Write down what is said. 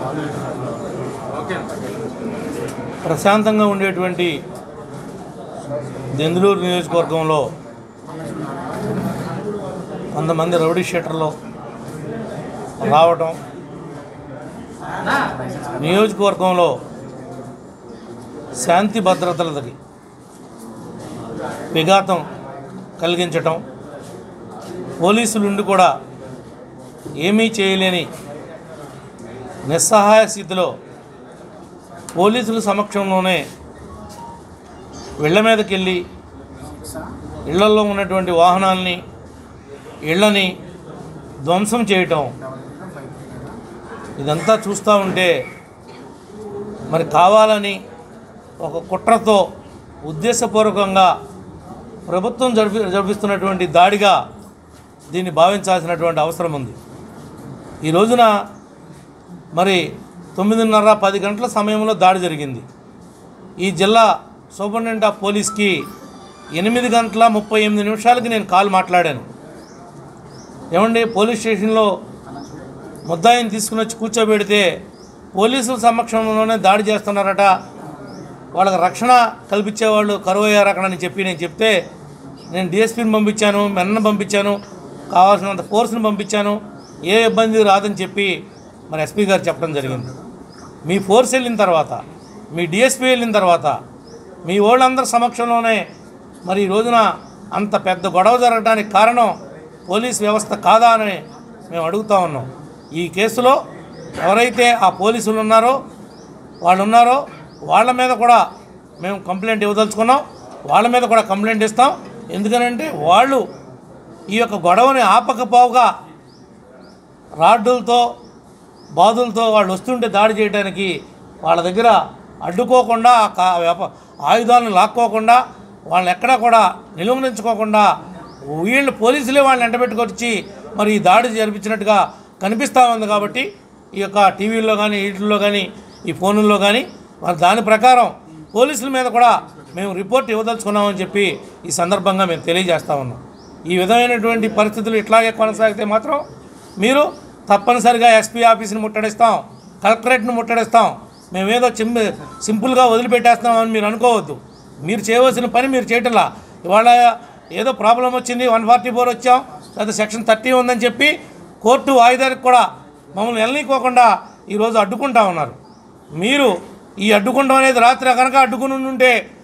ప్రశాంతంగా ఉండేటువంటి దెందులూరు నియోజకవర్గంలో కొంతమంది రౌడీ షీటర్లు రావటం, నియోజకవర్గంలో శాంతి భద్రతలకి విఘాతం కలిగించటం, పోలీసులుండి కూడా ఏమీ చేయలేని నిస్సహాయ స్థితిలో పోలీసుల సమక్షంలోనే ఇళ్ల మీదకి వెళ్ళి ఇళ్లలో ఉన్నటువంటి వాహనాలని ఇళ్ళని ధ్వంసం చేయటం, ఇదంతా చూస్తూ ఉంటే మరి కావాలని ఒక కుట్రతో ఉద్దేశపూర్వకంగా ప్రభుత్వం జరిపిస్తున్నటువంటి దాడిగా దీన్ని భావించాల్సినటువంటి అవసరం ఉంది. ఈ రోజున మరి 9:30, 10 గంటల సమయంలో దాడి జరిగింది. ఈ జిల్లా సూపరింటెండెంట్ ఆఫ్ పోలీస్కి 8:38 నేను కాల్ మాట్లాడాను. ఏమండి, పోలీస్ స్టేషన్లో ముద్దాయిని తీసుకుని వచ్చి కూర్చోబెడితే పోలీసుల సమక్షంలోనే దాడి చేస్తున్నారట, వాళ్ళకి రక్షణ కల్పించేవాళ్ళు కరువయ్యారు అక్కడ అని చెప్పి నేను చెప్తే, నేను డిఎస్పీని పంపించాను, మెన్నను పంపించాను, కావాల్సినంత ఫోర్స్ని పంపించాను, ఏ ఇబ్బంది రాదని చెప్పి మరి ఎస్పీ గారు చెప్పడం జరిగింది. మీ ఫోర్స్ వెళ్ళిన తర్వాత, మీ డిఎస్పీ వెళ్ళిన తర్వాత, మీ వాళ్ళందరి సమక్షంలోనే మరి ఈ రోజున అంత పెద్ద గొడవ జరగడానికి కారణం పోలీస్ వ్యవస్థ కాదా అని మేము అడుగుతూ ఉన్నాం. ఈ కేసులో ఎవరైతే ఆ పోలీసులు ఉన్నారో వాళ్ళ మీద కూడా మేము కంప్లైంట్ ఇవ్వదలుచుకున్నాం. వాళ్ళ మీద కూడా కంప్లైంట్ ఇస్తాం. ఎందుకనంటే వాళ్ళు ఈ యొక్క గొడవని ఆపకపోగా రాడ్డులతో బాదులతో వాళ్ళు వస్తుంటే దాడి చేయడానికి వాళ్ళ దగ్గర అడ్డుకోకుండా, ఆయుధాలను లాక్కోకుండా, వాళ్ళని ఎక్కడా కూడా నిలువరించుకోకుండా వీళ్ళు పోలీసులే వాళ్ళని ఎంటబెట్టుకొచ్చి మరి ఈ దాడి జరిపించినట్టుగా కనిపిస్తూ ఉంది. కాబట్టి ఈ యొక్క టీవీల్లో కానీ, వీటిల్లో కానీ, ఈ ఫోన్లలో కానీ మరి దాని ప్రకారం పోలీసుల మీద కూడా మేము రిపోర్ట్ ఇవ్వదలుచుకున్నామని చెప్పి ఈ సందర్భంగా మేము తెలియజేస్తూ ఉన్నాం. ఈ విధమైనటువంటి పరిస్థితులు ఇట్లాగే కొనసాగితే మాత్రం మీరు తప్పనిసరిగా ఎస్పీ ఆఫీస్ని ముట్టడిస్తాం, కలెక్టరేట్ని ముట్టడిస్తాం, మేమేదో సింపుల్గా వదిలిపెట్టేస్తామని మీరు అనుకోవద్దు. మీరు చేయవలసిన పని మీరు చేయటంలా. ఇవాళ ఏదో ప్రాబ్లం వచ్చింది, 144 వచ్చాం, లేదా సెక్షన్ 30 ఉందని చెప్పి కోర్టు వాయిదానికి కూడా మమ్మల్ని వెళ్ళనీకోకుండా ఈరోజు అడ్డుకుంటా ఉన్నారు. మీరు ఈ అడ్డుకుంటాం అనేది రాత్రి కనుక అడ్డుకుని ఉంటే